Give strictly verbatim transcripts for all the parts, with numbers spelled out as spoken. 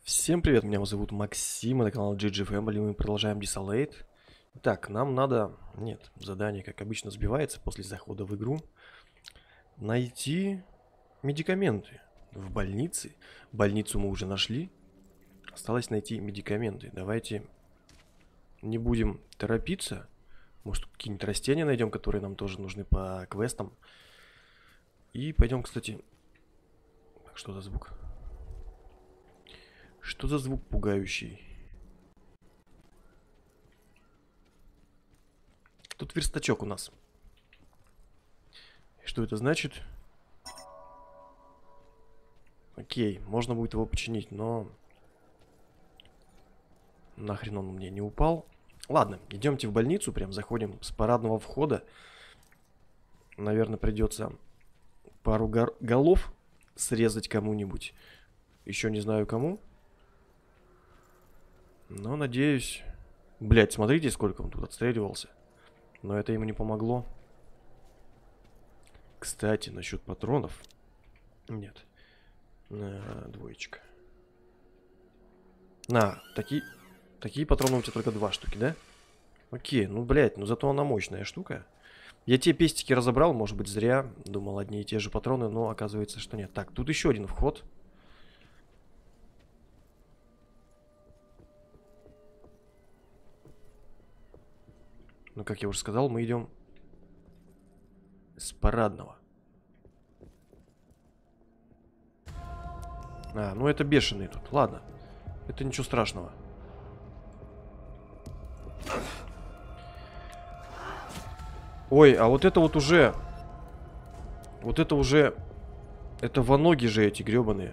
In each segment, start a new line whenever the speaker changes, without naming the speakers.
Всем привет, меня зовут Максим, это канал джи джи Family, мы продолжаем Desolate. Так, нам надо... Нет, задание, как обычно, сбивается после захода в игру. Найти медикаменты в больнице. Больницу мы уже нашли. Осталось найти медикаменты. Давайте не будем торопиться. Может, какие-нибудь растения найдем, которые нам тоже нужны по квестам. И пойдем, кстати... Так, что за звук? Что за звук пугающий? Тут верстачок у нас. Что это значит? Окей, можно будет его починить, но... Нахрен он мне не упал. Ладно, идемте в больницу, прям заходим с парадного входа. Наверное, придется пару гор- голов срезать кому-нибудь. Еще не знаю кому. Но надеюсь... Блять, смотрите, сколько он тут отстреливался. Но это ему не помогло. Кстати, насчет патронов. Нет. На, двоечка. На, такие... Такие патроны у тебя только два штуки, да? Окей, ну, блядь, ну зато она мощная штука. Я те пестики разобрал, может быть, зря. Думал, одни и те же патроны, но оказывается, что нет. Так, тут еще один вход. Ну, как я уже сказал, мы идем с парадного. А, ну это бешеные тут. Ладно. Это ничего страшного. Ой, а вот это вот уже... Вот это уже... Это воноги же эти гребаные.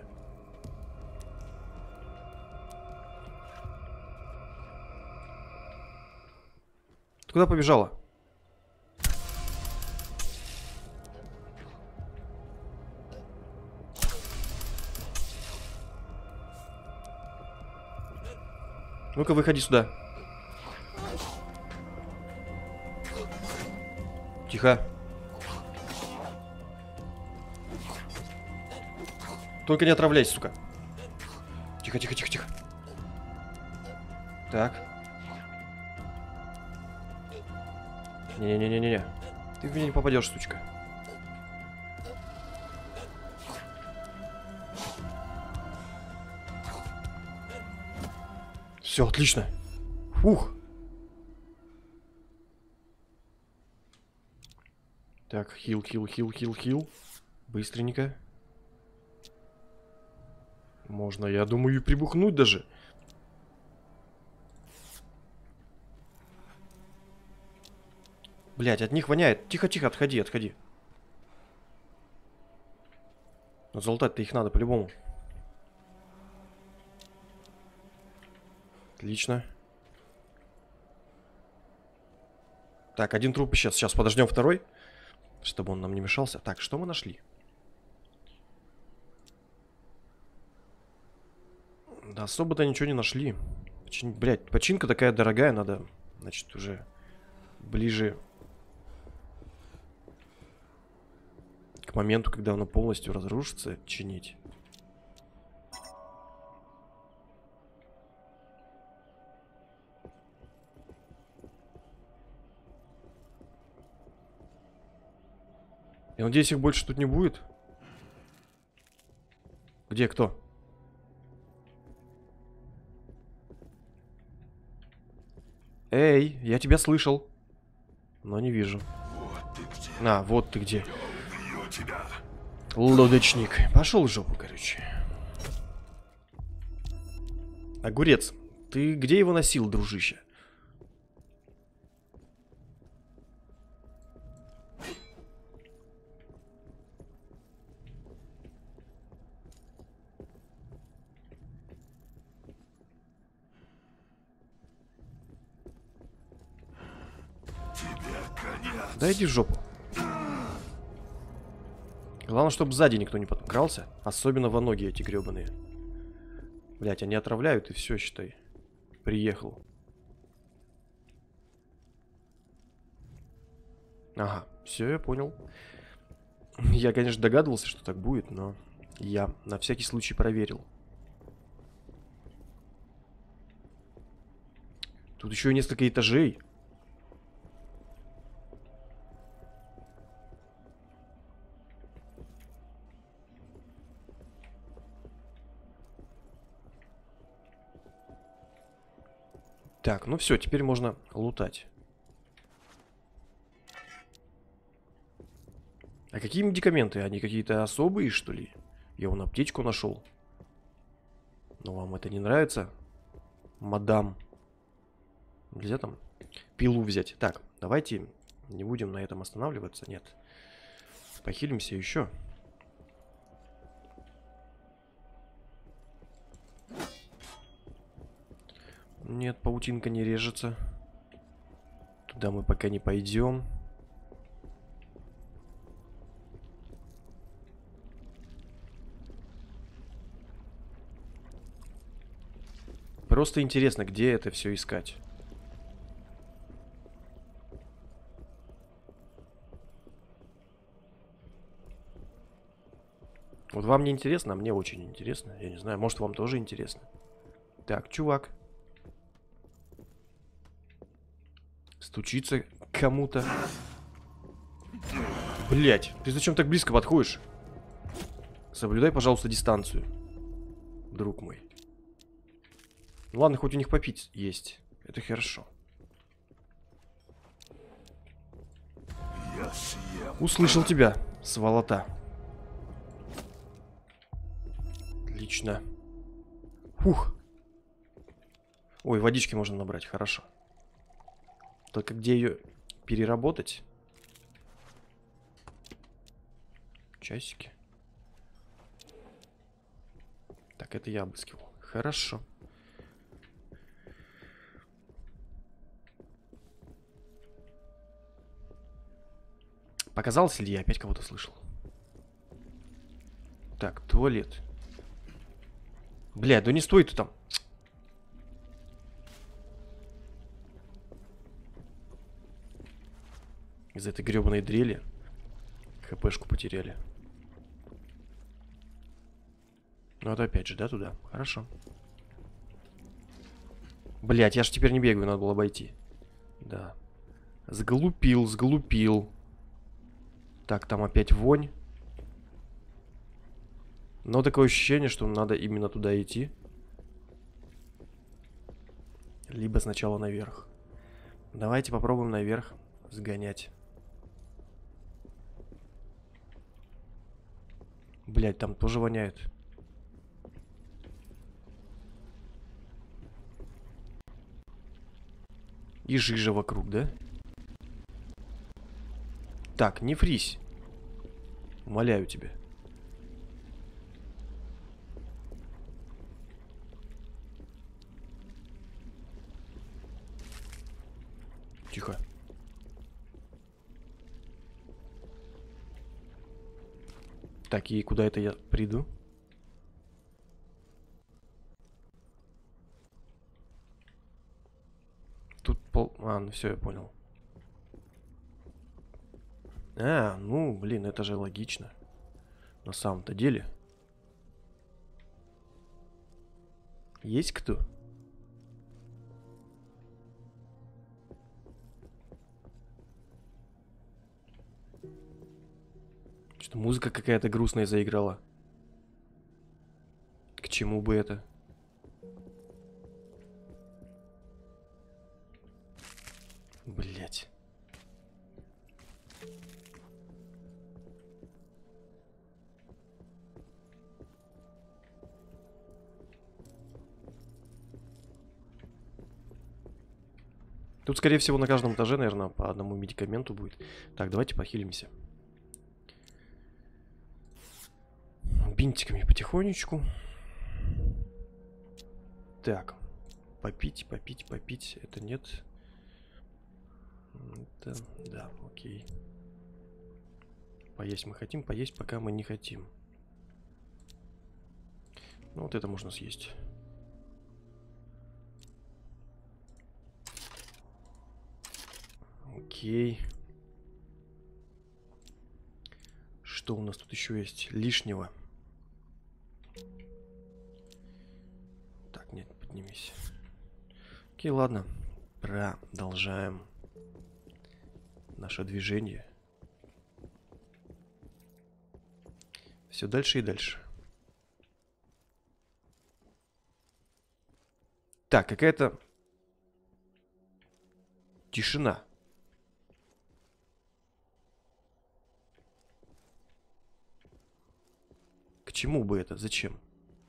Ты куда побежала? Ну-ка, выходи сюда. Тихо. Только не отравляйся, сука. Тихо, тихо, тихо, тихо. Так. Не-не-не-не-не. Ты в меня не попадешь, сучка. Все, отлично. Фух. Так, хил, хил, хил, хил, хил. Быстренько. Можно, я думаю, и прибухнуть даже. Блять, от них воняет. Тихо, тихо, отходи, отходи. Но залутать-то их надо по-любому. Отлично. Так, один труп исчез. Сейчас подождем второй, чтобы он нам не мешался. Так, что мы нашли? Да особо-то ничего не нашли. Почин... Блядь, починка такая дорогая, надо, значит, уже ближе к моменту, когда она полностью разрушится, чинить. Я надеюсь, их больше тут не будет. Где кто? Эй, я тебя слышал. Но не вижу.
Вот ты где.
А, вот ты где.
Убью тебя.
Лодочник. Пошел в жопу, короче. Огурец, ты где его носил, дружище?
Тебе конец.
Да иди в жопу. Главное, чтобы сзади никто не подкрался. Особенно во ноги эти гребаные. Блять, они отравляют и все, считай. Приехал. Ага, все, я понял. Я, конечно, догадывался, что так будет, но я на всякий случай проверил. Тут еще и несколько этажей. Так, ну все, теперь можно лутать. А какие медикаменты? Они какие-то особые, что ли? Я вон аптечку нашел. Но вам это не нравится, мадам? Нельзя там пилу взять? Так, давайте не будем на этом останавливаться. Нет. Похилимся еще. Нет, паутинка не режется. Туда мы пока не пойдем. Просто интересно, где это все искать. Вот вам не интересно, а мне очень интересно. Я не знаю, может, вам тоже интересно. Так, чувак. Стучится к кому-то. Блять, ты зачем так близко подходишь? Соблюдай, пожалуйста, дистанцию, друг мой. Ну ладно, хоть у них попить есть. Это хорошо.
Я съем.
Услышал тебя, сволота. Отлично. Фух. Ой, водички можно набрать, хорошо. Только где ее переработать? Часики. Так, это я обыскивал. Хорошо. Показалось ли я опять кого-то слышал? Так, туалет. Бля, да не стой ты там. Из-за этой гребаной дрели хпшку потеряли. Ну это опять же, да, туда? Хорошо. Блять, я же теперь не бегаю, надо было обойти. Да. Сглупил, сглупил. Так, там опять вонь. Но такое ощущение, что надо именно туда идти. Либо сначала наверх. Давайте попробуем наверх сгонять. Блять, там тоже воняет. И жижа вокруг, да? Так, не фрись. Умоляю тебя. Тихо. Так, и куда это я приду? Тут пол... А, ну все, я понял. А, ну, блин, это же логично. На самом-то деле. Есть кто? Что-то музыка какая-то грустная заиграла. К чему бы это? Блять. Тут, скорее всего, на каждом этаже, наверное, по одному медикаменту будет. Так, давайте похилимся. Бинтиками потихонечку. Так. Попить, попить, попить. Это нет. Это, да, окей. Поесть мы хотим, поесть пока мы не хотим. Ну, вот это можно съесть. Окей. Что у нас тут еще есть лишнего? Так, нет, поднимись. Окей, ладно. Продолжаем наше движение. Все дальше и дальше. Так, какая-то тишина. К чему бы это? Зачем?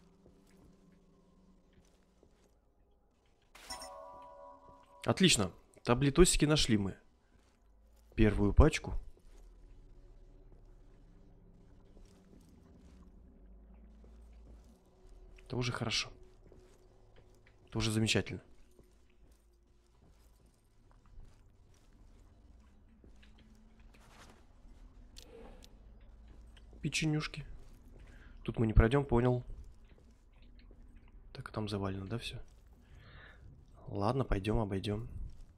Отлично. Таблетосики нашли мы. Первую пачку. Это уже хорошо. Это уже замечательно. Печенюшки. Тут мы не пройдем, понял. Так, там завалено, да, все? Ладно, пойдем, обойдем.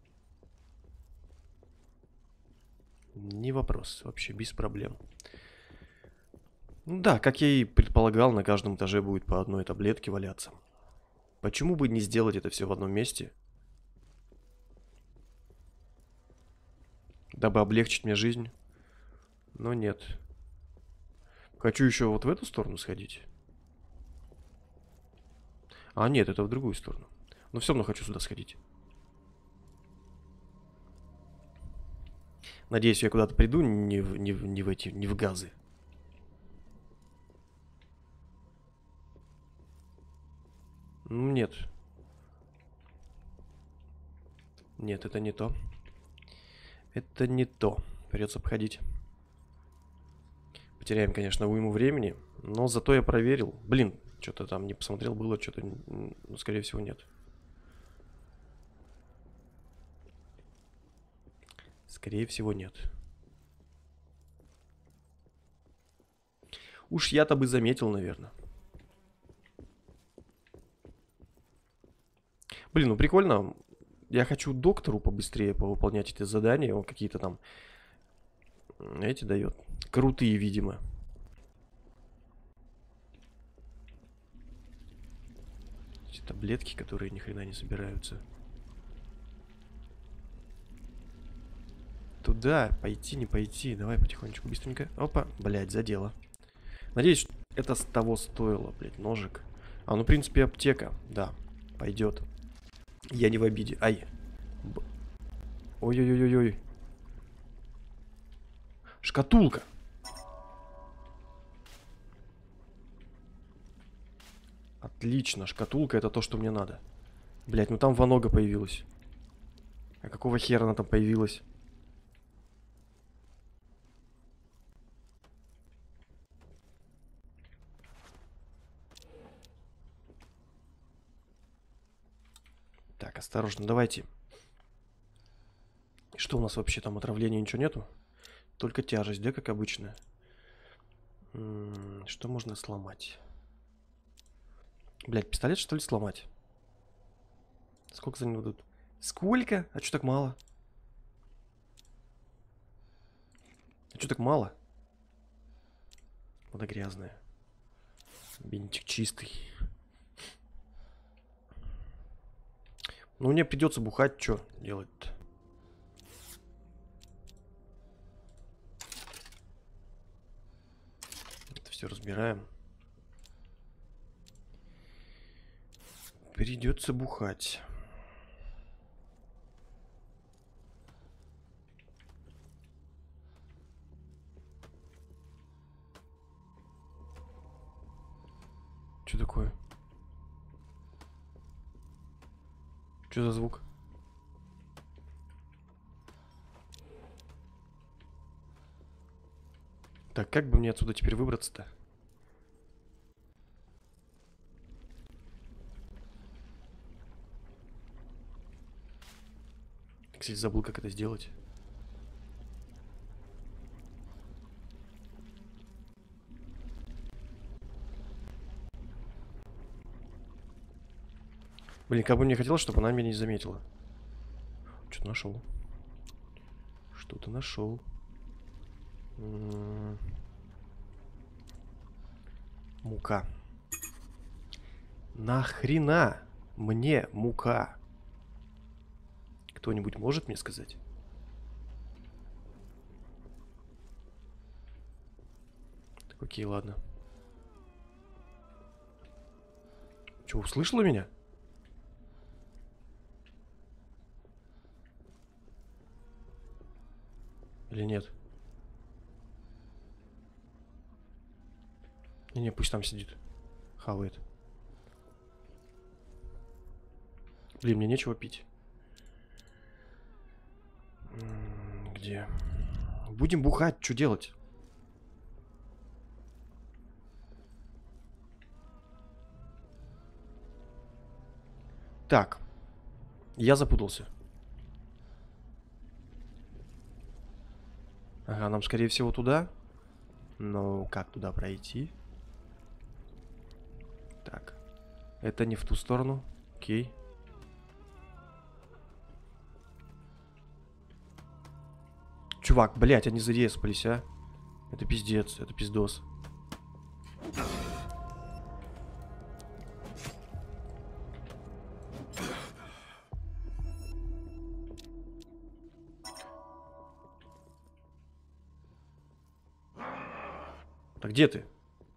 Не вопрос, вообще без проблем. Ну да, как я и предполагал, на каждом этаже будет по одной таблетке валяться. Почему бы не сделать это все в одном месте? Дабы облегчить мне жизнь. Но нет. Хочу еще вот в эту сторону сходить. А, нет, это в другую сторону. Но все равно хочу сюда сходить. Надеюсь, я куда-то приду, не в, не в, не в эти, не в газы. Нет. Нет, это не то. Это не то. Придется обходить. Потеряем, конечно, уйму времени. Но зато я проверил. Блин, что-то там не посмотрел, было что-то... Ну, скорее всего, нет. Скорее всего, нет. Уж я-то бы заметил, наверное. Блин, ну прикольно. Я хочу доктору побыстрее повыполнять эти задания. Он какие-то там... Эти дает. Крутые, видимо. Эти таблетки, которые ни хрена не собираются. Туда пойти, не пойти. Давай потихонечку, быстренько. Опа, блядь, задело. Надеюсь, это с того стоило, блядь, ножик. А, ну, в принципе, аптека. Да, пойдет. Я не в обиде. Ай. Ой-ой-ой-ой-ой. Шкатулка. Отлично, шкатулка это то, что мне надо. Блядь, ну там ванога появилась. А какого хера она там появилась? Так, осторожно, давайте. Что у нас вообще там? Отравления ничего нету? Только тяжесть, да, как обычно? М-м, что можно сломать? Блядь, пистолет, что ли, сломать? Сколько за него дадут? Сколько? А что так мало? А что так мало? Вода грязная. Бинтик чистый. Ну, мне придется бухать. Что делать-то? Это все разбираем. Придется бухать. Что такое? Что за звук? Так, как бы мне отсюда теперь выбраться-то? Кстати, забыл, как это сделать. Блин, как бы мне хотелось, чтобы она меня не заметила. Что-то нашел. Что-то нашел. М-м-м. Мука. Нахрена мне мука? Кто-нибудь может мне сказать? Так, окей, ладно. Че, услышала меня? Или нет? Не-не, пусть там сидит. Хавает. Блин, мне нечего пить. М, Где? Будем бухать, что делать? Так. Я запутался. Ага, нам, скорее всего, туда. Но как туда пройти? Так. Это не в ту сторону. Окей. Чувак, блядь, они зареспались, а. Это пиздец, это пиздос. Так где ты?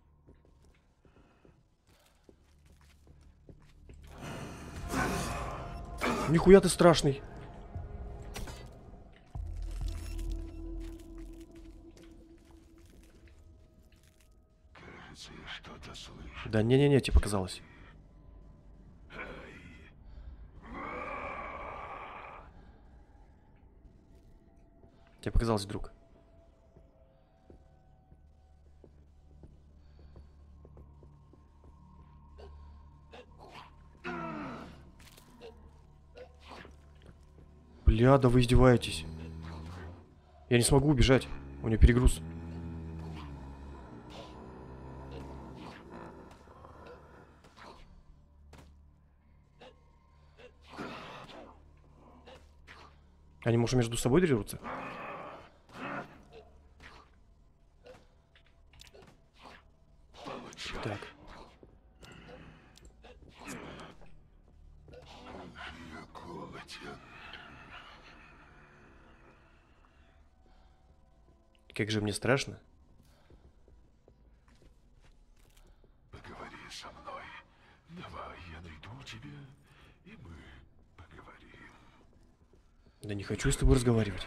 Нихуя ты страшный.
Кажется, я что-то слышу.
Да не-не-не, тебе показалось. Тебе показалось, друг. Бля, да вы издеваетесь. Я не смогу убежать. У меня перегруз. Они, может, между собой дерутся? Так.
Я голоден.
Как же мне страшно.
Поговори со мной. Давай, я найду тебя, и мы поговорим.
Да не хочу с тобой разговаривать.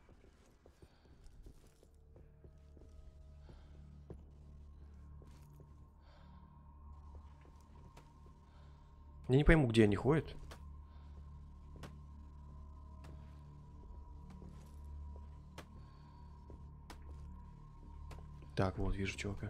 Я не пойму, где они ходят. Так, вот, вижу чувака.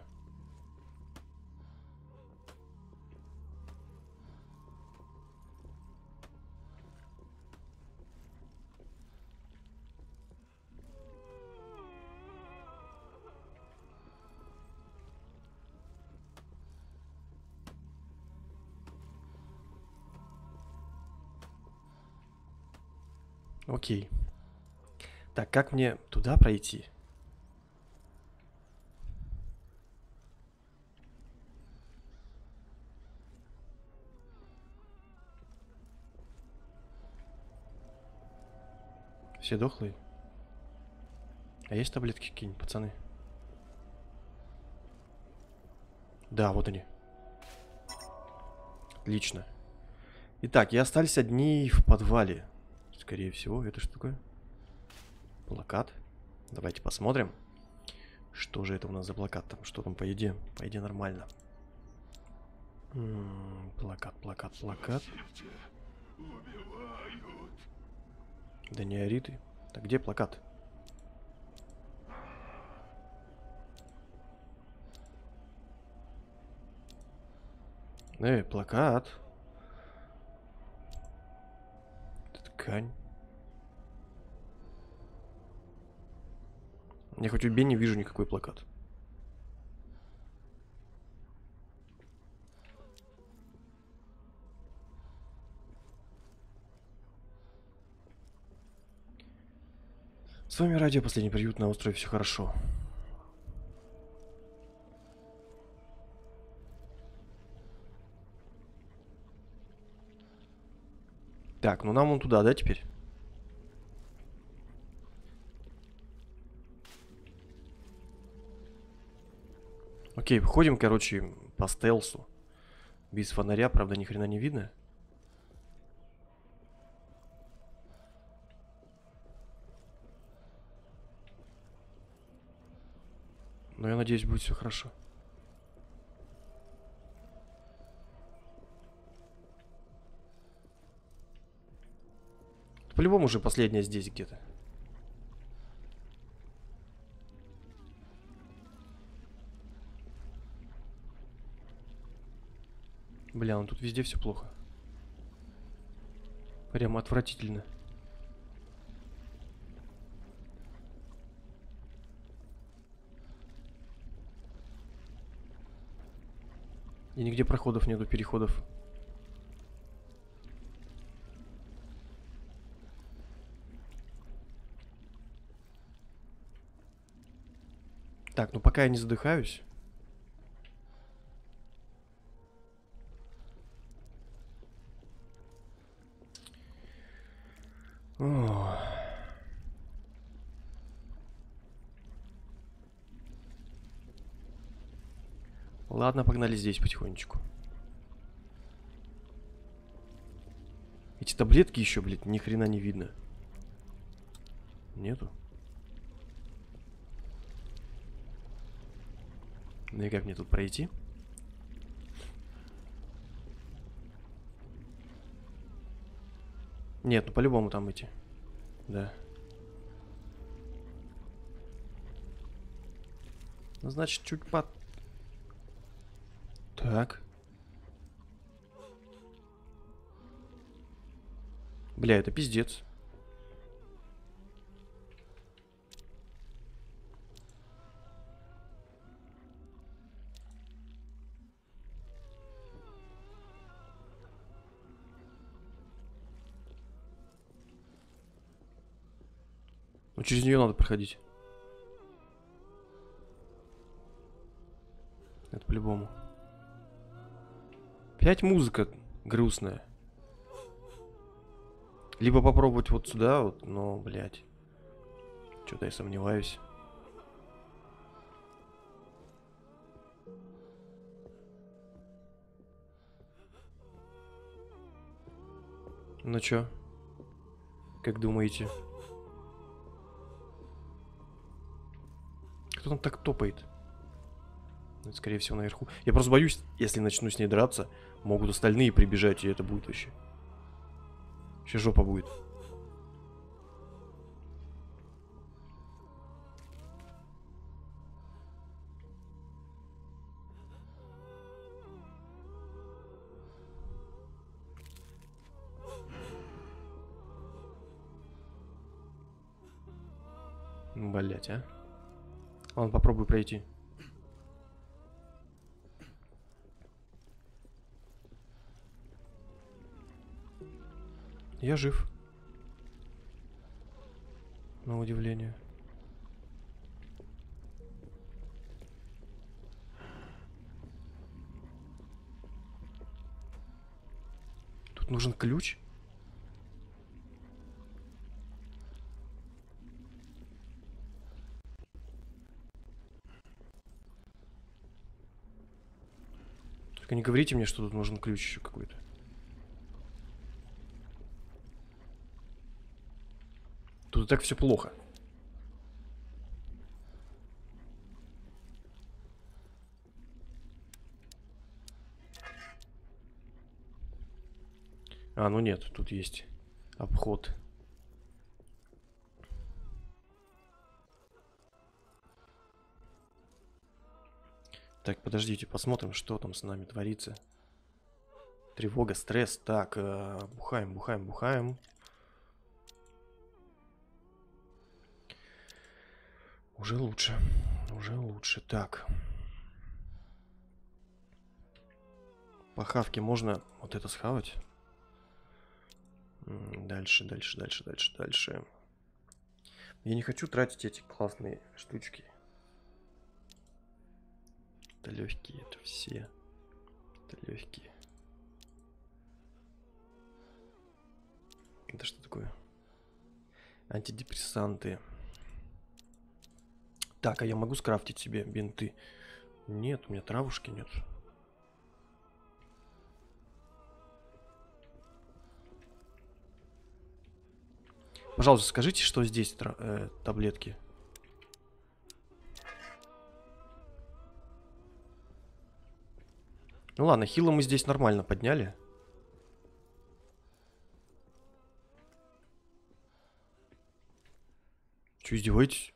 Окей. Так, как мне туда пройти? Все дохлые? А есть таблетки какие-нибудь, пацаны? Да, вот они. Отлично. Итак, и остались одни в подвале. Скорее всего, это что такое? Плакат. Давайте посмотрим. Что же это у нас за плакат там? Что там по еде? По еде нормально. М-м, плакат, плакат, плакат.
Убивают.
Да не ори ты. Так где плакат? Эй, плакат. Это ткань. Я хоть убей, не вижу никакой плакат. С вами радио «Последний приют», на острове все хорошо. Так, ну нам вон туда, да, теперь? Окей, ходим, короче, по стелсу. Без фонаря, правда, ни хрена не видно. Но я надеюсь, будет все хорошо. По-любому уже последняя здесь где-то. Бля, ну тут везде все плохо. Прям отвратительно. И нигде проходов нету, переходов. Так, ну пока я не задыхаюсь. О. Ладно, погнали здесь потихонечку. Эти таблетки еще, блядь, ни хрена не видно. Нету? Ну и как мне тут пройти? Нет, ну по-любому там эти. Да. Ну, значит, чуть под... Так. Бля, это пиздец. Ну, через нее надо проходить. Это по-любому. Опять музыка грустная. Либо попробовать вот сюда, вот, но, блядь. Что-то я сомневаюсь. Ну чё? Как думаете? Кто там так топает? Ну, это, скорее всего, наверху. Я просто боюсь, если начну с ней драться, могут остальные прибежать, и это будет вообще. Сейчас жопа будет. Блять, а? Ладно, попробую пройти. Я жив. На удивление. Тут нужен ключ. Только не говорите мне, что тут нужен ключ еще какой-то. Тут и так все плохо. А, ну нет, тут есть обход. Так, подождите, посмотрим, что там с нами творится. Тревога, стресс. Так, э, бухаем, бухаем, бухаем. Уже лучше. Уже лучше. Так. По хавке можно вот это схавать. Дальше, дальше, дальше, дальше, дальше. Я не хочу тратить эти классные штучки. Это легкие, это все. Это легкие. Это что такое? Антидепрессанты. Так, а я могу скрафтить себе бинты? Нет, у меня травушки нет. Пожалуйста, скажите, что здесь э, таблетки. Ну ладно, хила мы здесь нормально подняли. Че, издеваетесь?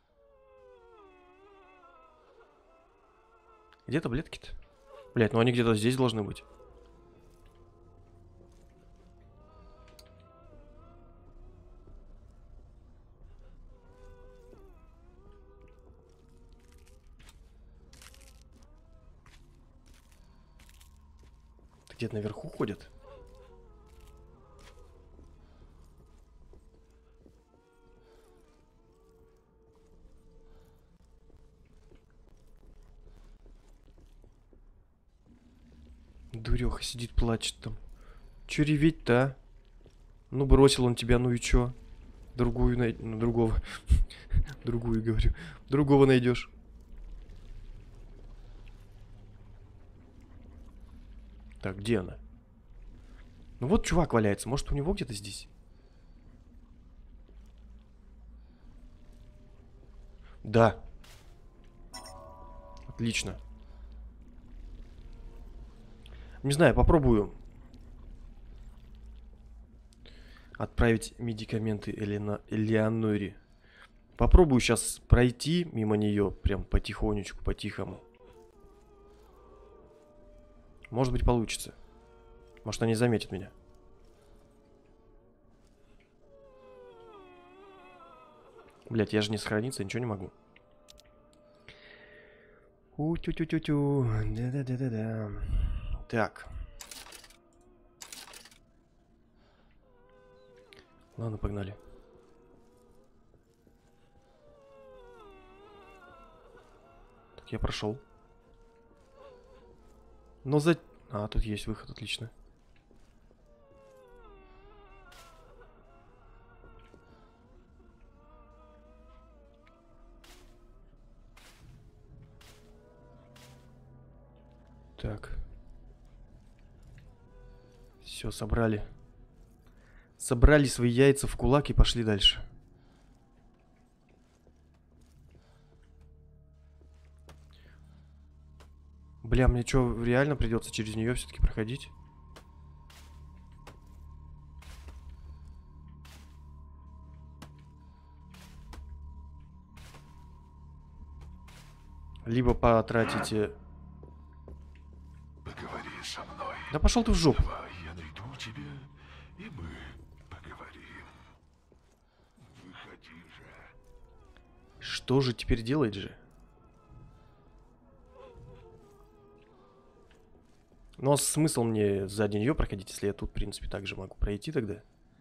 Где таблетки-то? Блять, ну они где-то здесь должны быть. Где-то наверху ходят. Дуреха сидит, плачет там. Че реветь-то, а? Ну, бросил он тебя, ну и чё? Другую най... Ну, другого. Другую, говорю. Другого найдешь. Так, где она? Ну вот чувак валяется. Может, у него где-то здесь? Да. Отлично. Не знаю, попробую отправить медикаменты Элена... Элеоноре. Попробую сейчас пройти мимо нее, прям потихонечку, по-тихому. Может быть, получится. Может, она не заметит меня. Блять, я же не сохраниться, ничего не могу. У-тю-тю-тю-тю. Да-да-да-да-да. Так. Ладно, погнали. Так, я прошел. Но за... А, тут есть выход, отлично. Так. Все, собрали. Собрали свои яйца в кулак и пошли дальше. Бля, мне что, реально придется через нее все-таки проходить? Либо потратите...
Поговори со мной.
Да пошел ты в жопу.
Давай, я найду тебя, и мы поговорим. Выходи же.
Что же теперь делать же? Но смысл мне сзади нее проходить, если я тут, в принципе, также могу пройти тогда?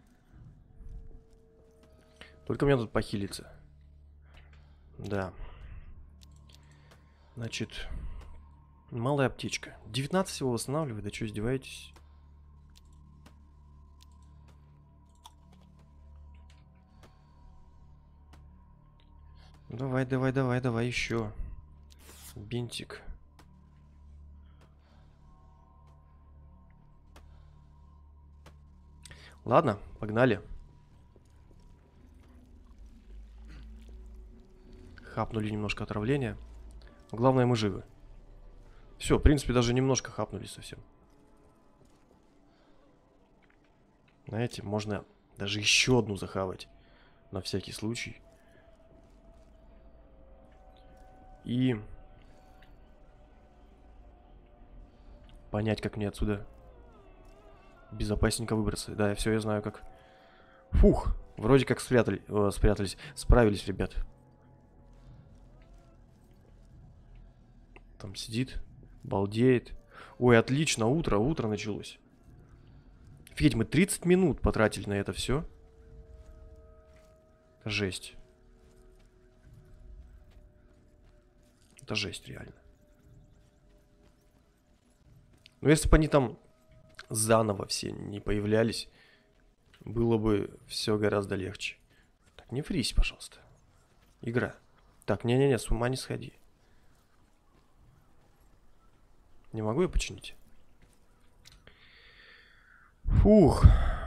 Только мне тут похилиться. Да. Значит, малая аптечка. девятнадцать всего восстанавливает, да что, издеваетесь? Давай, давай, давай, давай еще. Бинтик. Ладно, погнали. Хапнули немножко отравления. Главное, мы живы. Все, в принципе, даже немножко хапнули совсем. Знаете, можно даже еще одну захавать. На всякий случай. И... понять, как мне отсюда безопасненько выбраться. Да, все, я знаю как. Фух, вроде как спрятали, э, спрятались. Справились, ребят. Там сидит, балдеет. Ой, отлично, утро, утро началось. Офигеть, мы тридцать минут потратили на это все. Это жесть. Это жесть, реально. Но если бы они там заново все не появлялись, было бы все гораздо легче. Так, не фрись, пожалуйста. Игра. Так, не-не-не, с ума не сходи. Не могу я починить? Фух.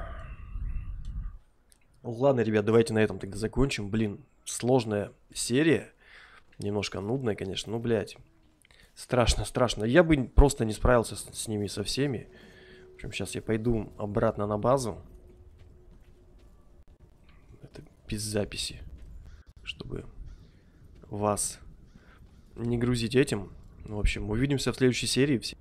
Ладно, ребят, давайте на этом тогда закончим. Блин, сложная серия. Немножко нудная, конечно. Ну, блядь. Страшно, страшно. Я бы просто не справился с, с ними со всеми. В общем, сейчас я пойду обратно на базу. Это без записи. Чтобы вас не грузить этим. В общем, увидимся в следующей серии.